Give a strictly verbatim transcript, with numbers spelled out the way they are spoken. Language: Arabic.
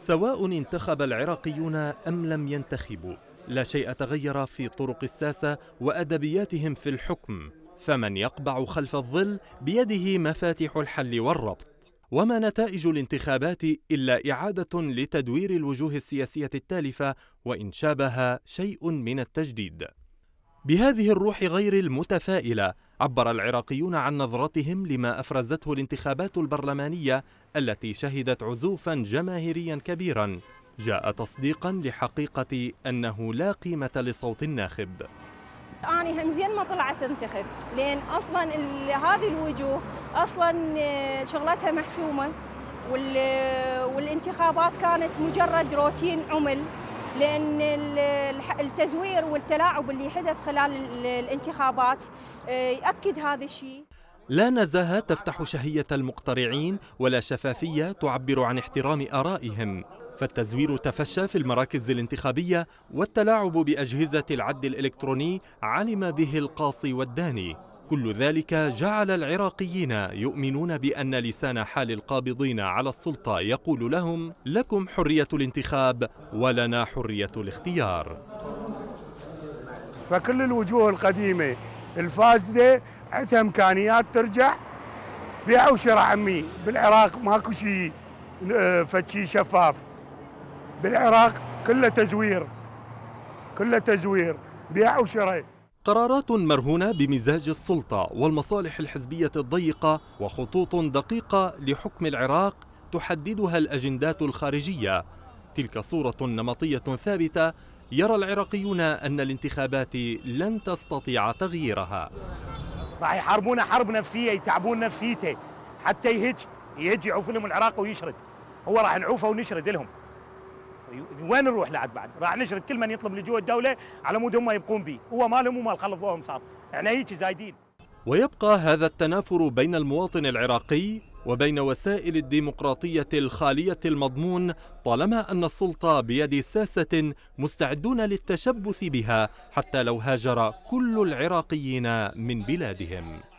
سواء انتخب العراقيون أم لم ينتخبوا، لا شيء تغير في طرق الساسة وأدبياتهم في الحكم، فمن يقبع خلف الظل بيده مفاتيح الحل والربط. وما نتائج الانتخابات إلا إعادة لتدوير الوجوه السياسية التالفة، وإن شابه شيء من التجديد. بهذه الروح غير المتفائلة عبر العراقيون عن نظرتهم لما أفرزته الانتخابات البرلمانية التي شهدت عزوفا جماهيريا كبيرا جاء تصديقا لحقيقة أنه لا قيمة لصوت الناخب. أنا هم زين ما طلعت انتخب، لأن أصلا هذه الوجوه أصلا شغلتها محسومة، والانتخابات كانت مجرد روتين عمل، لأن التزوير والتلاعب اللي حدث خلال الانتخابات يؤكد هذا الشيء. لا نزاهة تفتح شهية المقترعين ولا شفافية تعبر عن احترام آرائهم، فالتزوير تفشى في المراكز الانتخابية، والتلاعب بأجهزة العد الإلكتروني علم به القاصي والداني. كل ذلك جعل العراقيين يؤمنون بأن لسان حال القابضين على السلطة يقول لهم: لكم حرية الانتخاب ولنا حرية الاختيار. فكل الوجوه القديمة الفاسدة عندها إمكانيات ترجع. بيع وشراء عمي، بالعراق ماكو شيء فشي شفاف، بالعراق كله تزوير، كله تزوير، بيع وشراء. قرارات مرهونة بمزاج السلطة والمصالح الحزبية الضيقة، وخطوط دقيقة لحكم العراق تحددها الأجندات الخارجية. تلك صورة نمطية ثابتة يرى العراقيون أن الانتخابات لن تستطيع تغييرها. راح يحاربون حرب نفسية، يتعبون نفسيته حتى يهج يهج يعوف لهم العراق ويشرد. هو راح نعوفه ونشرد لهم. وين نروح لعد بعد؟ راح نشرد كل من يطلب لجوء الدولة على مود هم يبقون به، هو مالهم ومال خلفوهم صار، احنا هيك زايدين. ويبقى هذا التنافر بين المواطن العراقي وبين وسائل الديمقراطية الخالية المضمون، طالما أن السلطة بيد ساسة مستعدون للتشبث بها حتى لو هاجر كل العراقيين من بلادهم.